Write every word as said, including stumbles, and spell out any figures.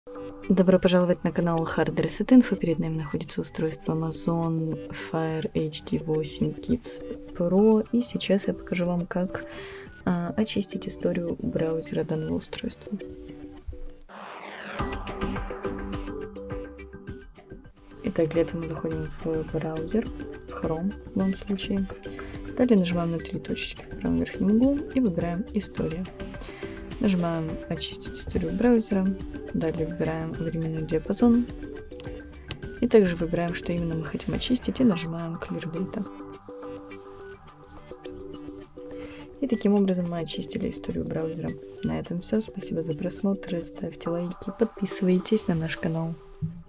Добро пожаловать на канал Hard Reset Info. Перед нами находится устройство Amazon Fire эйч ди восемь Kids Pro. И сейчас я покажу вам, как а, очистить историю браузера данного устройства. Итак, для этого мы заходим в браузер, в Chrome в данном случае. Далее нажимаем на три точечки в правом верхнем углу и выбираем «История». Нажимаем «Очистить историю браузера». Далее выбираем временной диапазон. И также выбираем, что именно мы хотим очистить, и нажимаем Clear Data. И таким образом мы очистили историю браузера. На этом все. Спасибо за просмотр. Ставьте лайки, подписывайтесь на наш канал.